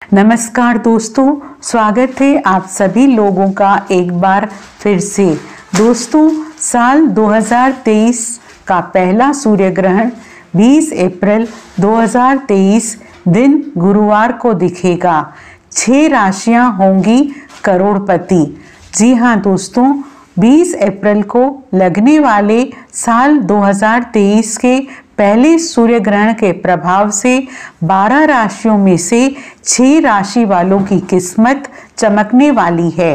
नमस्कार दोस्तों, स्वागत है आप सभी लोगों का एक बार फिर से। दोस्तों, साल 2023 का पहला सूर्य ग्रहण 20 अप्रैल 2023 दिन गुरुवार को दिखेगा। 6 राशियां होंगी करोड़पति। जी हाँ दोस्तों, 20 अप्रैल को लगने वाले साल 2023 के पहले सूर्य ग्रहण के प्रभाव से 12 राशियों में से 6 राशि वालों की किस्मत चमकने वाली है।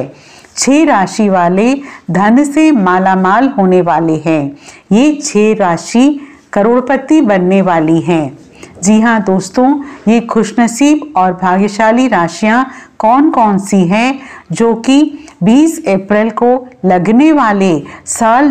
6 राशि वाले धन से मालामाल होने वाले हैं। ये 6 राशि करोड़पति बनने वाली हैं। जी हाँ दोस्तों, ये खुशनसीब और भाग्यशाली राशियां कौन कौन सी हैं जो कि 20 अप्रैल को लगने वाले साल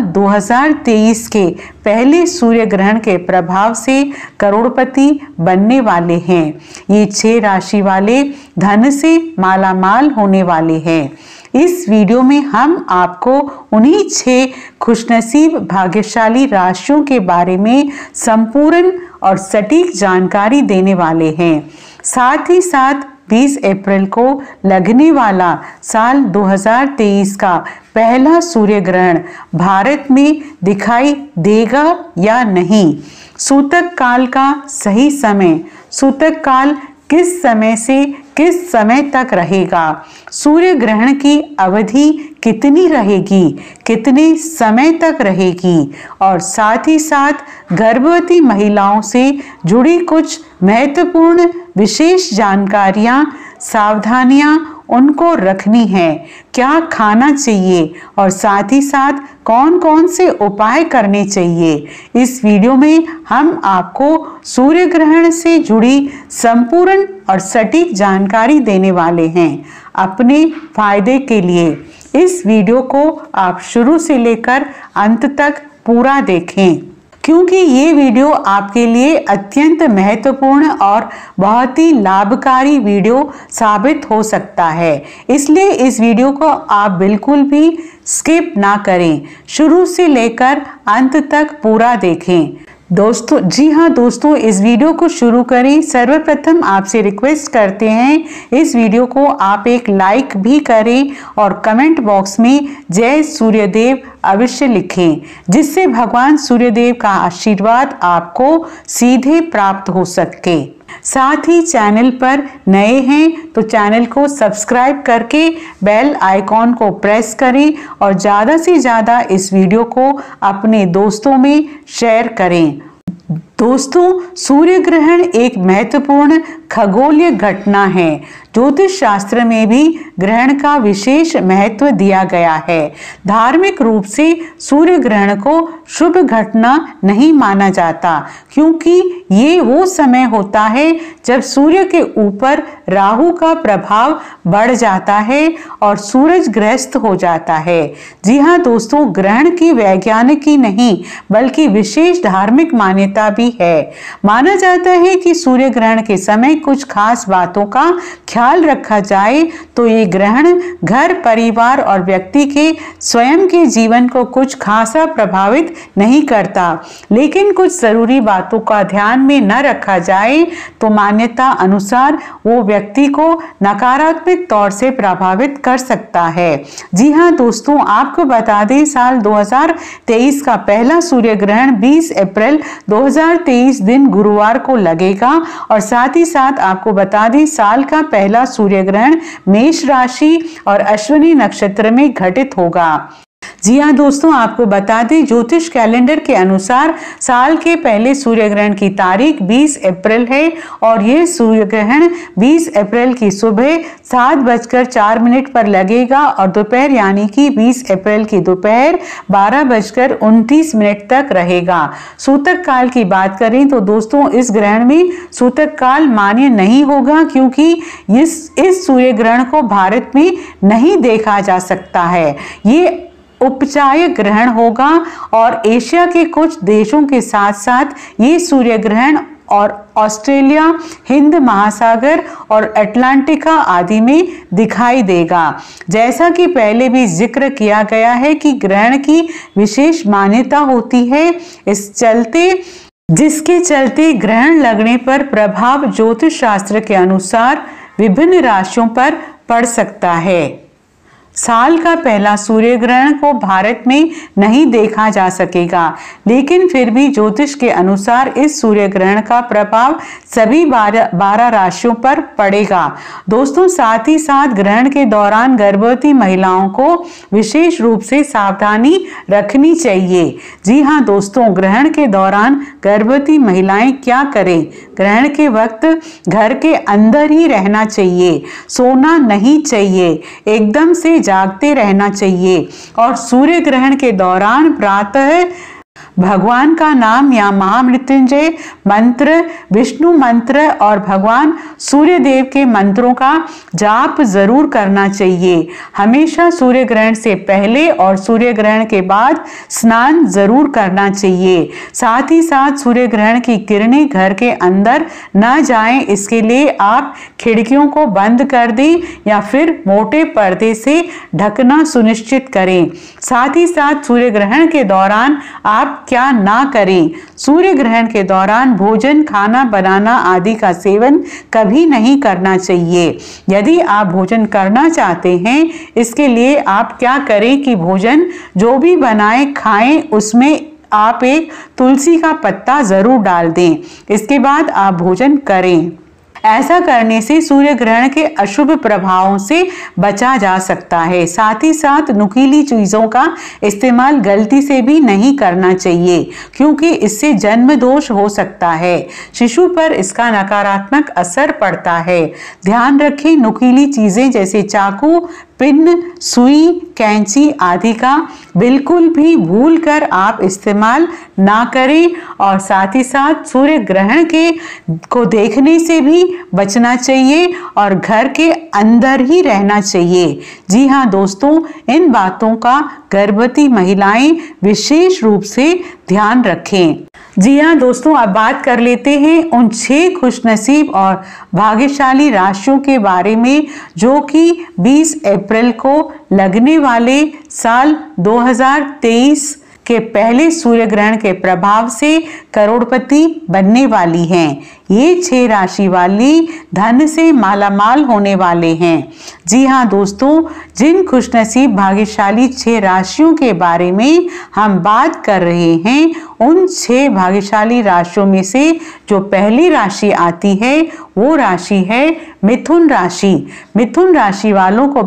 2023 के पहले सूर्य ग्रहण के प्रभाव से करोड़पति बनने वाले हैं। ये 6 राशि वाले धन से मालामाल होने वाले हैं। इस वीडियो में हम आपको उन्हीं 6 खुशनसीब भाग्यशाली राशियों के बारे में संपूर्ण और सटीक जानकारी देने वाले हैं। साथ ही साथ 20 अप्रैल को लगने वाला साल 2023 का पहला सूर्य ग्रहण भारत में दिखाई देगा या नहीं, सूतक काल का सही समय, सूतक काल किस समय से किस समय तक रहेगा, सूर्य ग्रहण की अवधि कितनी रहेगी, कितने समय तक रहेगी, और साथ ही साथ गर्भवती महिलाओं से जुड़ी कुछ महत्वपूर्ण विशेष जानकारियां, सावधानियां उनको रखनी है, क्या खाना चाहिए और साथ ही साथ कौन कौन से उपाय करने चाहिए। इस वीडियो में हम आपको सूर्य ग्रहण से जुड़ी संपूर्ण और सटीक जानकारी देने वाले हैं अपने फायदे के लिए। इस वीडियो को आप शुरू से लेकर अंत तक पूरा देखें, क्योंकि ये वीडियो आपके लिए अत्यंत महत्वपूर्ण और बहुत ही लाभकारी वीडियो साबित हो सकता है। इसलिए इस वीडियो को आप बिल्कुल भी स्किप ना करें, शुरू से लेकर अंत तक पूरा देखें। दोस्तों, जी हाँ दोस्तों, इस वीडियो को शुरू करें। सर्वप्रथम आपसे रिक्वेस्ट करते हैं, इस वीडियो को आप एक लाइक भी करें और कमेंट बॉक्स में जय सूर्यदेव अवश्य लिखें, जिससे भगवान सूर्यदेव का आशीर्वाद आपको सीधे प्राप्त हो सके। साथ ही चैनल पर नए हैं तो चैनल को सब्सक्राइब करके बेल आइकॉन को प्रेस करें और ज़्यादा से ज़्यादा इस वीडियो को अपने दोस्तों में शेयर करें। दोस्तों, सूर्य ग्रहण एक महत्वपूर्ण खगोलीय घटना है। ज्योतिष शास्त्र में भी ग्रहण का विशेष महत्व दिया गया है। धार्मिक रूप से सूर्य ग्रहण को शुभ घटना नहीं माना जाता, क्योंकि ये वो समय होता है जब सूर्य के ऊपर राहु का प्रभाव बढ़ जाता है और सूरज ग्रस्त हो जाता है। जी हाँ दोस्तों, ग्रहण की वैज्ञानिक ही नहीं बल्कि विशेष धार्मिक मान्यता भी है। माना जाता है कि सूर्य ग्रहण के समय कुछ खास बातों का ख्याल रखा जाए तो ये ग्रहण घर, परिवार और व्यक्ति के स्वयं के जीवन को कुछ खासा प्रभावित नहीं करता, लेकिन कुछ जरूरी बातों का ध्यान में न रखा जाए तो मान्यता अनुसार वो व्यक्ति को नकारात्मक तौर से प्रभावित कर सकता है। जी हाँ दोस्तों, आपको बता दें, साल 2023 का पहला सूर्य ग्रहण 20 अप्रैल 2023 दिन गुरुवार को लगेगा और साथ ही साथ आपको बता दें, साल का पहला सूर्य ग्रहण मेष राशि और अश्विनी नक्षत्र में घटित होगा। जी हाँ दोस्तों, आपको बता दें, ज्योतिष कैलेंडर के अनुसार साल के पहले सूर्य ग्रहण की तारीख 20 अप्रैल है और ये सूर्य ग्रहण 20 अप्रैल की सुबह 7:04 पर लगेगा और दोपहर यानी कि 20 अप्रैल की दोपहर 12:29 तक रहेगा। सूतक काल की बात करें तो दोस्तों, इस ग्रहण में सूतक काल मान्य नहीं होगा, क्योंकि इस सूर्य ग्रहण को भारत में नहीं देखा जा सकता है। ये उपचायक ग्रहण होगा और एशिया के कुछ देशों के साथ साथ ये सूर्य ग्रहण और ऑस्ट्रेलिया, हिंद महासागर और अटलांटिका आदि में दिखाई देगा। जैसा कि पहले भी जिक्र किया गया है कि ग्रहण की विशेष मान्यता होती है, जिसके चलते ग्रहण लगने पर प्रभाव ज्योतिष शास्त्र के अनुसार विभिन्न राशियों पर पड़ सकता है। साल का पहला सूर्य ग्रहण को भारत में नहीं देखा जा सकेगा, लेकिन फिर भी ज्योतिष के अनुसार इस सूर्य ग्रहण का प्रभाव सभी 12 राशियों पर पड़ेगा। दोस्तों, साथ ही साथ ग्रहण के दौरान गर्भवती महिलाओं को विशेष रूप से सावधानी रखनी चाहिए। जी हाँ दोस्तों, ग्रहण के दौरान गर्भवती महिलाएं क्या करें? ग्रहण के वक्त घर के अंदर ही रहना चाहिए, सोना नहीं चाहिए, एकदम से जागते रहना चाहिए और सूर्य ग्रहण के दौरान प्रातः भगवान का नाम या महामृत्युंजय मंत्र, विष्णु मंत्र और भगवान सूर्य देव के मंत्रों का जाप जरूर करना चाहिए। हमेशा सूर्य ग्रहण से पहले और सूर्य ग्रहण के बाद स्नान जरूर करना चाहिए। साथ ही साथ सूर्य ग्रहण की किरणें घर के अंदर न जाएं, इसके लिए आप खिड़कियों को बंद कर दें या फिर मोटे पर्दे से ढकना सुनिश्चित करें। साथ ही साथ सूर्य ग्रहण के दौरान आप क्या ना करें? सूर्य ग्रहण के दौरान भोजन, खाना बनाना आदि का सेवन कभी नहीं करना चाहिए। यदि आप भोजन करना चाहते हैं, इसके लिए आप क्या करें कि भोजन जो भी बनाएं खाएं, उसमें आप एक तुलसी का पत्ता जरूर डाल दें। इसके बाद आप भोजन करें। ऐसा करने से सूर्य ग्रहण के अशुभ प्रभावों से बचा जा सकता है। साथ ही साथ नुकीली चीजों का इस्तेमाल गलती से भी नहीं करना चाहिए, क्योंकि इससे जन्म दोष हो सकता है। शिशु पर इसका नकारात्मक असर पड़ता है। ध्यान रखें, नुकीली चीजें जैसे चाकू, पिन, सुई, कैंची आदि का बिल्कुल भी भूल कर आप इस्तेमाल ना करें और साथ ही साथ सूर्य ग्रहण को देखने से भी बचना चाहिए और घर के अंदर ही रहना चाहिए। जी हाँ दोस्तों, इन बातों का गर्भवती महिलाएं विशेष रूप से ध्यान रखें। जी हाँ दोस्तों, अब बात कर लेते हैं उन 6 खुशनसीब और भाग्यशाली राशियों के बारे में जो कि 20 अप्रैल को लगने वाले साल 2023 के पहले सूर्य ग्रहण के प्रभाव से करोड़पति बनने वाली हैं। ये 6 राशि वाली धन से मालामाल होने वाले हैं। जी हाँ दोस्तों, जिन खुशनसीब भाग्यशाली 6 राशियों के बारे में हम बात कर रहे हैं, उन 6 भाग्यशाली राशियों में से जो पहली राशि आती है वो राशि है मिथुन राशि। मिथुन राशि वालों को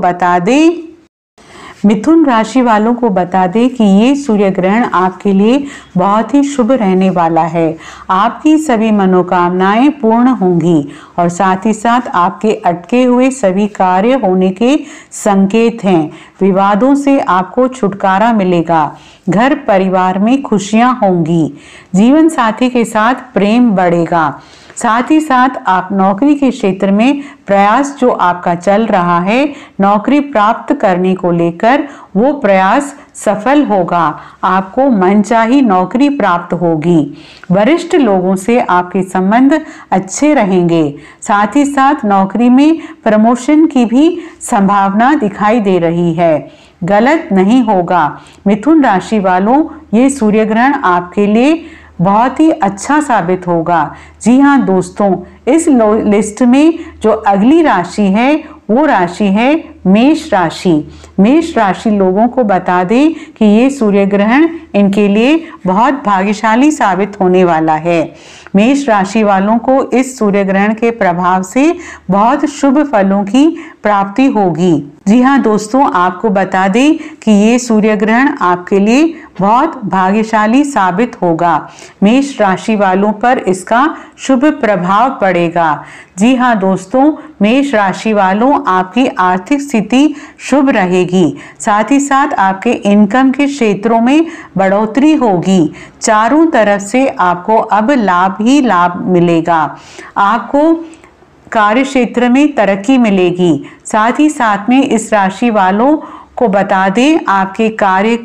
बता दें कि ये सूर्य ग्रहण आपके लिए बहुत ही शुभ रहने वाला है। आपकी सभी मनोकामनाएं पूर्ण होंगी और साथ ही साथ आपके अटके हुए सभी कार्य होने के संकेत हैं। विवादों से आपको छुटकारा मिलेगा। घर परिवार में खुशियां होंगी। जीवन साथी के साथ प्रेम बढ़ेगा। साथ ही साथ आप नौकरी के क्षेत्र में प्रयास जो आपका चल रहा है नौकरी प्राप्त करने को लेकर, वो प्रयास सफल होगा। आपको मनचाही नौकरी प्राप्त होगी। वरिष्ठ लोगों से आपके संबंध अच्छे रहेंगे। साथ ही साथ नौकरी में प्रमोशन की भी संभावना दिखाई दे रही है। गलत नहीं होगा। मिथुन राशि वालों, ये सूर्य ग्रहण आपके लिए बहुत ही अच्छा साबित होगा। जी हाँ दोस्तों, इस लिस्ट में जो अगली राशि है वो राशि है मेष राशि। मेष राशि लोगों को बता दें कि ये सूर्य ग्रहण इनके लिए बहुत भाग्यशाली साबित होने वाला है। मेष राशि वालों को इस सूर्य ग्रहण के प्रभाव से बहुत शुभ फलों की प्राप्ति होगी। जी हाँ दोस्तों, आपको बता दें कि ये सूर्य ग्रहण आपके लिए बहुत भाग्यशाली साबित होगा। मेष राशि वालों पर इसका शुभ प्रभाव पड़ेगा। जी हाँ दोस्तों, मेष राशि वालों, आपकी आर्थिक स्थिति शुभ रहेगी। साथ ही साथ आपके इनकम के क्षेत्रों में बढ़ोतरी होगी। चारों तरफ से आपको अब लाभ ही लाभ मिलेगा। आपको कार्य क्षेत्र में तरक्की मिलेगी। साथ ही साथ में इस राशि वालों को बता दें, आपके कार्य की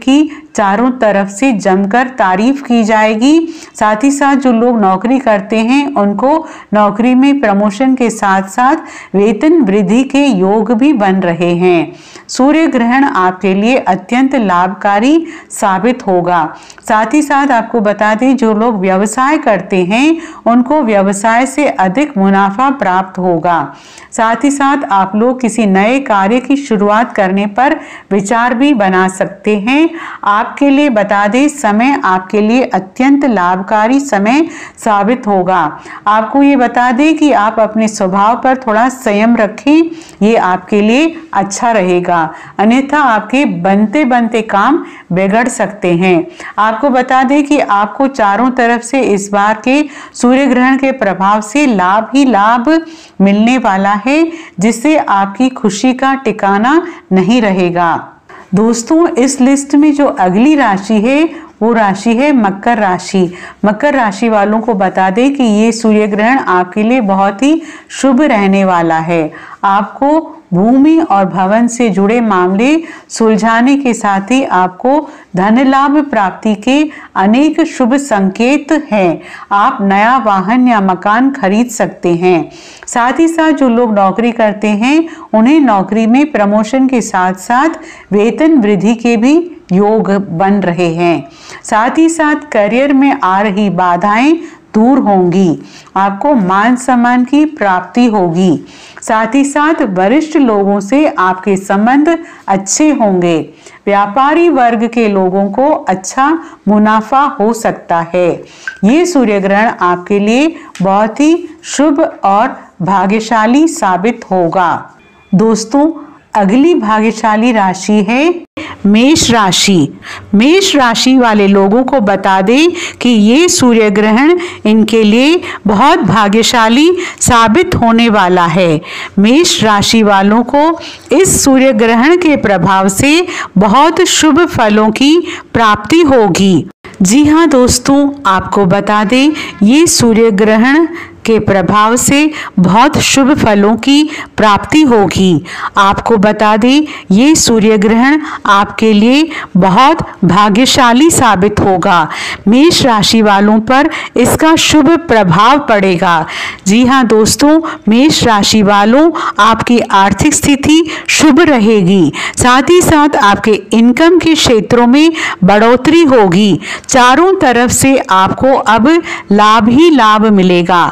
चारों तरफ से जमकर तारीफ की जाएगी। साथ ही साथ जो लोग नौकरी करते हैं उनको नौकरी में प्रमोशन के साथ साथ वेतन वृद्धि के योग भी बन रहे हैं। सूर्य ग्रहण आपके लिए अत्यंत लाभकारी साबित होगा। साथ ही साथ आपको बता दें, जो लोग व्यवसाय करते हैं उनको व्यवसाय से अधिक मुनाफा प्राप्त होगा। साथ ही साथ आप लोग किसी नए कार्य की शुरुआत करने पर विचार भी बना सकते हैं। आपके लिए बता दें, समय आपके लिए अत्यंत लाभकारी समय साबित होगा। आपको ये बता दें कि आप अपने स्वभाव पर थोड़ा संयम रखें, ये आपके लिए अच्छा रहेगा, अन्यथा आपके बनते बनते काम बिगड़ सकते हैं। आपको बता दें कि आपको चारों तरफ से इस बार के सूर्य ग्रहण के प्रभाव से लाभ ही लाभ मिलने वाला है, जिससे आपकी खुशी का ठिकाना नहीं रहेगा। दोस्तों, इस लिस्ट में जो अगली राशि है वो राशि है मकर राशि। मकर राशि वालों को बता दें कि ये सूर्य ग्रहण आपके लिए बहुत ही शुभ रहने वाला है। आपको भूमि और भवन से जुड़े मामले सुलझाने के साथ ही आपको धन लाभ प्राप्ति के अनेक शुभ संकेत हैं। आप नया वाहन या मकान खरीद सकते हैं। साथ ही साथ जो लोग नौकरी करते हैं उन्हें नौकरी में प्रमोशन के साथ साथ वेतन वृद्धि के भी योग बन रहे हैं। साथ ही साथ करियर में आ रही बाधाएं दूर होंगी। आपको मान सम्मान की प्राप्ति होगी। साथ ही साथ वरिष्ठ लोगों से आपके संबंध अच्छे होंगे। व्यापारी वर्ग के लोगों को अच्छा मुनाफा हो सकता है। ये सूर्य ग्रहण आपके लिए बहुत ही शुभ और भाग्यशाली साबित होगा। दोस्तों, अगली भाग्यशाली राशि है मेष राशि। मेष राशि वाले लोगों को बता दें कि ये सूर्य ग्रहण इनके लिए बहुत भाग्यशाली साबित होने वाला है। मेष राशि वालों को इस सूर्य ग्रहण के प्रभाव से बहुत शुभ फलों की प्राप्ति होगी। जी हाँ दोस्तों, आपको बता दें, ये सूर्य ग्रहण के प्रभाव से बहुत शुभ फलों की प्राप्ति होगी। आपको बता दें, ये सूर्य ग्रहण आपके लिए बहुत भाग्यशाली साबित होगा। मेष राशि वालों पर इसका शुभ प्रभाव पड़ेगा। जी हाँ दोस्तों, मेष राशि वालों, आपकी आर्थिक स्थिति शुभ रहेगी। साथ ही साथ आपके इनकम के क्षेत्रों में बढ़ोतरी होगी। चारों तरफ से आपको अब लाभ ही लाभ मिलेगा।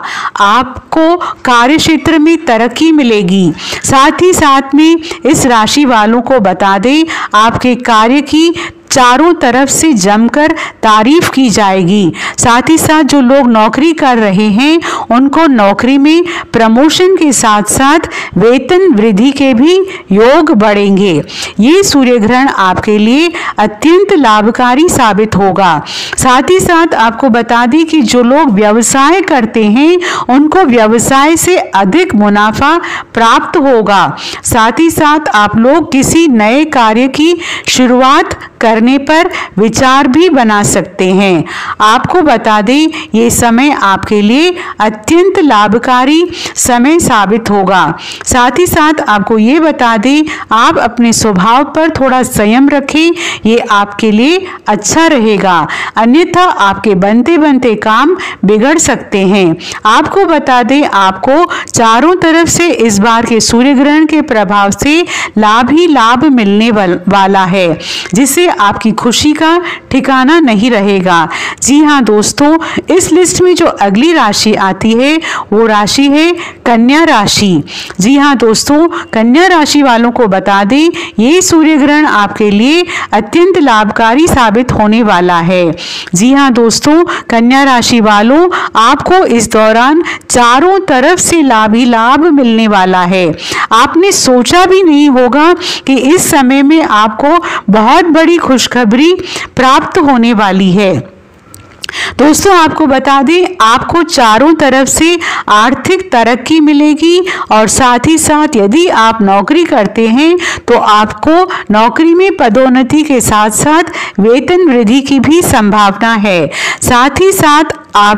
आपको कार्य क्षेत्र में तरक्की मिलेगी। साथ ही साथ में इस राशि वालों को बता दें, आपके कार्य की चारों तरफ से जमकर तारीफ की जाएगी। साथ ही साथ जो लोग नौकरी कर रहे हैं उनको नौकरी में प्रमोशन के साथ साथ वेतन वृद्धि के भी योग बढ़ेंगे। ये सूर्य ग्रहण आपके लिए अत्यंत लाभकारी साबित होगा। साथ ही साथ आपको बता दें कि जो लोग व्यवसाय करते हैं उनको व्यवसाय से अधिक मुनाफा प्राप्त होगा। साथ ही साथ आप लोग किसी नए कार्य की शुरुआत करने पर विचार भी बना सकते हैं। आपको बता दें, ये समय आपके लिए अत्यंत लाभकारी समय साबित होगा। साथ ही साथ आपको ये बता दें, आप अपने स्वभाव पर थोड़ा संयम रखें, ये आपके लिए अच्छा रहेगा, अन्यथा आपके बनते बनते काम बिगड़ सकते हैं। आपको बता दें, आपको चारों तरफ से इस बार के सूर्य ग्रहण के प्रभाव से लाभ ही लाभ मिलने वाला है, जिससे आपकी खुशी का ठिकाना नहीं रहेगा। जी हाँ दोस्तों, इस लिस्ट में जो अगली राशि आती है वो राशि है कन्या राशि। जी हाँ दोस्तों, कन्या राशि वालों को बता दें, ये सूर्य ग्रहण आपके लिए अत्यंत लाभकारी साबित होने वाला है। जी हाँ दोस्तों, कन्या राशि वालों, आपको इस दौरान चारों तरफ से लाभ ही लाभ मिलने वाला है। आपने सोचा भी नहीं होगा कि इस समय में आपको बहुत बड़ी खुशखबरी प्राप्त होने वाली है। दोस्तों आपको बता दें, आपको चारों तरफ से आर्थिक तरक्की मिलेगी और साथ ही साथ यदि आप नौकरी करते हैं तो आपको नौकरी में पदोन्नति के साथ साथ वेतन वृद्धि की भी संभावना है। साथ ही साथ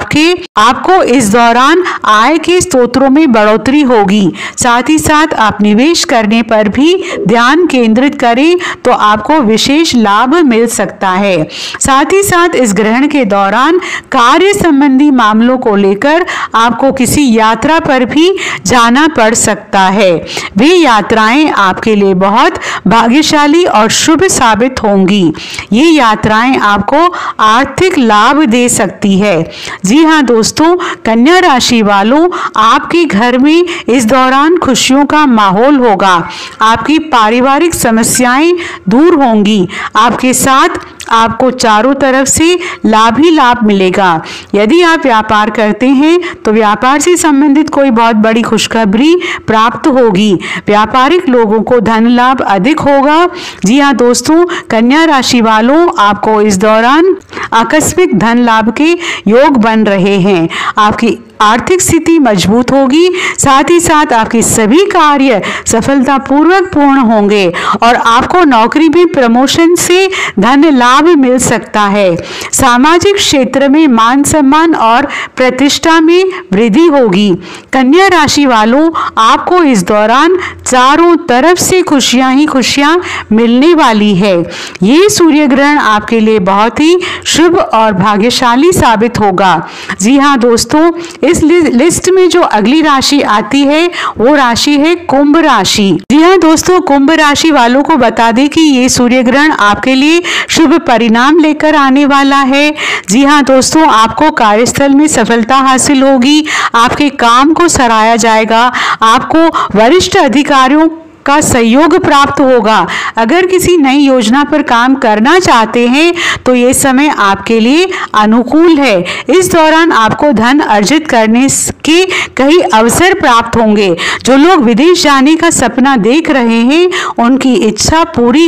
आपको इस दौरान आय के स्रोतों में बढ़ोतरी होगी। साथ ही साथ आप निवेश करने पर भी ध्यान केंद्रित करें तो आपको विशेष लाभ मिल सकता है। साथ ही साथ इस ग्रहण के दौरान कार्य संबंधी मामलों को लेकर आपको किसी यात्रा पर भी जाना पड़ सकता है। वे यात्राएं आपके लिए बहुत भाग्यशाली और शुभ साबित होंगी। ये यात्राएं आपको आर्थिक लाभ दे सकती है। जी हाँ दोस्तों, कन्या राशि वालों, आपके घर में इस दौरान खुशियों का माहौल होगा। आपकी पारिवारिक समस्याएं दूर होंगी। आपके साथ आपको चारों तरफ से लाभ ही लाभ मिलेगा। यदि आप व्यापार करते हैं तो व्यापार से संबंधित कोई बहुत बड़ी खुशखबरी प्राप्त होगी। व्यापारिक लोगों को धन लाभ अधिक होगा। जी हाँ दोस्तों, कन्या राशि वालों, आपको इस दौरान आकस्मिक धन लाभ के योग बन रहे हैं। आपकी आर्थिक स्थिति मजबूत होगी। साथ ही साथ आपके सभी कार्य सफलतापूर्वक पूर्ण होंगे और आपको नौकरी में प्रमोशन से धन लाभ मिल सकता है। सामाजिक क्षेत्र में मान सम्मान और प्रतिष्ठा में वृद्धि होगी। कन्या राशि वालों, आपको इस दौरान चारों तरफ से खुशियां ही खुशियां मिलने वाली है। ये सूर्य ग्रहण आपके लिए बहुत ही शुभ और भाग्यशाली साबित होगा। जी हाँ दोस्तों, इस लिस्ट में जो अगली राशि आती है वो राशि है कुंभ राशि। जी हाँ दोस्तों, कुंभ राशि वालों को बता दें कि ये सूर्य ग्रहण आपके लिए शुभ परिणाम लेकर आने वाला है। जी हाँ दोस्तों, आपको कार्यस्थल में सफलता हासिल होगी। आपके काम को सराहा जाएगा। आपको वरिष्ठ अधिकारियों का सहयोग प्राप्त होगा। अगर किसी नई योजना पर काम करना चाहते हैं तो ये समय आपके लिए अनुकूल है। इस दौरान आपको धन अर्जित करने के कई अवसर प्राप्त होंगे। जो लोग विदेश जाने का सपना देख रहे हैं उनकी इच्छा पूरी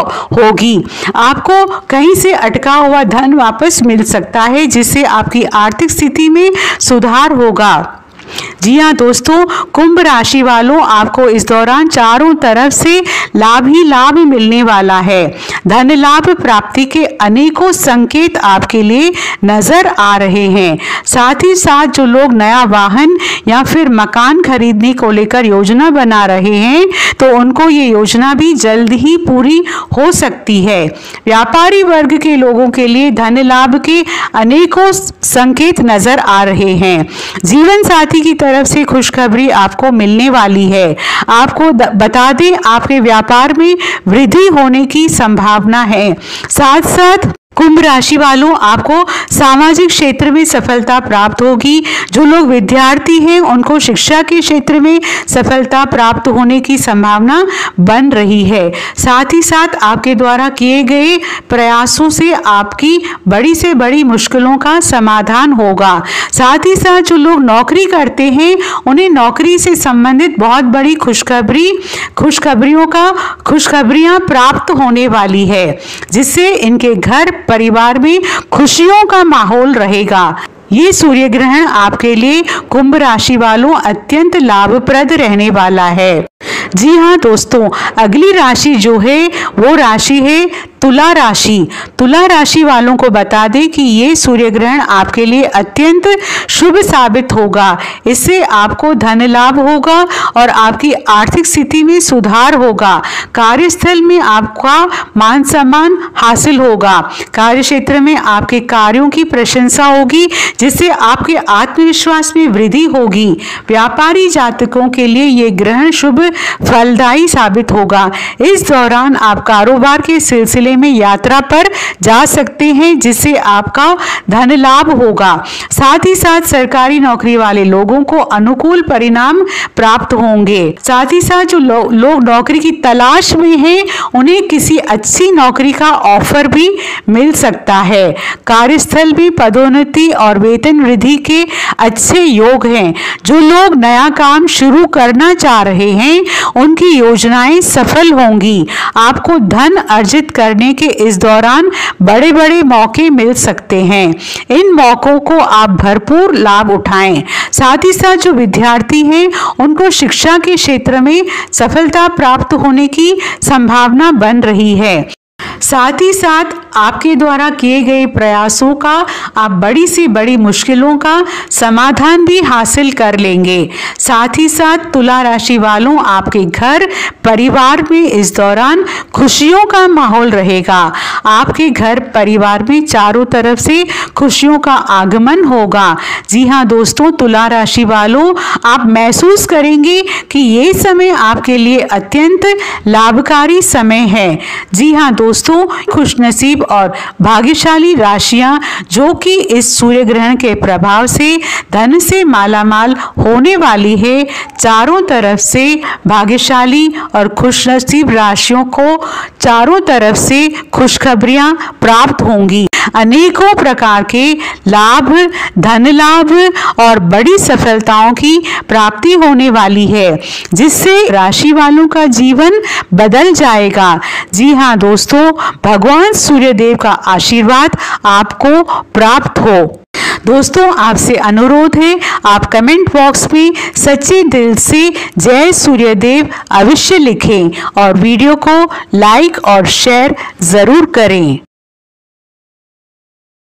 होगी। आपको कहीं से अटका हुआ धन वापस मिल सकता है, जिससे आपकी आर्थिक स्थिति में सुधार होगा। जी हाँ दोस्तों, कुंभ राशि वालों, आपको इस दौरान चारों तरफ से लाभ ही लाभ मिलने वाला है। धन लाभ प्राप्ति के अनेकों संकेत आपके लिए नजर आ रहे हैं। साथ ही साथ जो लोग नया वाहन या फिर मकान खरीदने को लेकर योजना बना रहे हैं तो उनको ये योजना भी जल्द ही पूरी हो सकती है। व्यापारी वर्ग के लोगों के लिए धन लाभ के अनेकों संकेत नजर आ रहे हैं। जीवन साथी की तरफ से खुशखबरी आपको मिलने वाली है। आपको बता दें, आपके व्यापार में वृद्धि होने की संभावना है। साथ साथ कुंभ राशि वालों, आपको सामाजिक क्षेत्र में सफलता प्राप्त होगी। जो लोग विद्यार्थी हैं उनको शिक्षा के क्षेत्र में सफलता प्राप्त होने की संभावना बन रही है। साथ ही साथ आपके द्वारा किए गए प्रयासों से आपकी बड़ी से बड़ी मुश्किलों का समाधान होगा। साथ ही साथ जो लोग नौकरी करते हैं उन्हें नौकरी से संबंधित बहुत बड़ी खुशखबरियां प्राप्त होने वाली है, जिससे इनके घर परिवार में खुशियों का माहौल रहेगा। ये सूर्य ग्रहण आपके लिए कुंभ राशि वालों अत्यंत लाभप्रद रहने वाला है। जी हाँ दोस्तों, अगली राशि जो है वो राशि है तुला राशि। तुला राशि वालों को बता दें कि ये सूर्य ग्रहण आपके लिए अत्यंत शुभ साबित होगा। इससे आपको धन लाभ होगा और आपकी आर्थिक स्थिति में सुधार होगा। कार्यस्थल में आपका मान सम्मान हासिल होगा। कार्य क्षेत्र में आपके कार्यों की प्रशंसा होगी, जिससे आपके आत्मविश्वास में वृद्धि होगी। व्यापारी जातकों के लिए ये ग्रहण शुभ फलदायी साबित होगा। इस दौरान आप कारोबार के सिलसिले में यात्रा पर जा सकते हैं, जिससे आपका धन लाभ होगा। साथ ही साथ सरकारी नौकरी वाले लोगों को अनुकूल परिणाम प्राप्त होंगे। साथ ही साथ जो लोग नौकरी की तलाश में हैं उन्हें किसी अच्छी नौकरी का ऑफर भी मिल सकता है। कार्यस्थल में पदोन्नति और वेतन वृद्धि के अच्छे योग हैं। जो लोग नया काम शुरू करना चाह रहे हैं उनकी योजनाएं सफल होंगी। आपको धन अर्जित करने करने के इस दौरान बड़े बड़े मौके मिल सकते हैं। इन मौकों को आप भरपूर लाभ उठाएं। साथ ही साथ जो विद्यार्थी हैं उनको शिक्षा के क्षेत्र में सफलता प्राप्त होने की संभावना बन रही है। साथ ही साथ आपके द्वारा किए गए प्रयासों का आप बड़ी से बड़ी मुश्किलों का समाधान भी हासिल कर लेंगे। साथ ही साथ तुला राशि वालों, आपके घर परिवार में इस दौरान खुशियों का माहौल रहेगा। आपके घर परिवार में चारों तरफ से खुशियों का आगमन होगा। जी हाँ दोस्तों, तुला राशि वालों, आप महसूस करेंगे कि ये समय आपके लिए अत्यंत लाभकारी समय है। जी हाँ दोस्तों, खुशनसीब और भाग्यशाली राशियां जो कि इस सूर्य ग्रहण के प्रभाव से धन से मालामाल होने वाली है, चारों तरफ से भाग्यशाली और खुशनसीब राशियों को चारों तरफ से खुशखबरियां प्राप्त होंगी। अनेकों प्रकार के लाभ, धन लाभ और बड़ी सफलताओं की प्राप्ति होने वाली है, जिससे राशि वालों का जीवन बदल जाएगा। जी हाँ दोस्तों, भगवान सूर्यदेव का आशीर्वाद आपको प्राप्त हो। दोस्तों, आपसे अनुरोध है, आप कमेंट बॉक्स में सच्चे दिल से जय सूर्यदेव अवश्य लिखें और वीडियो को लाइक और शेयर जरूर करें।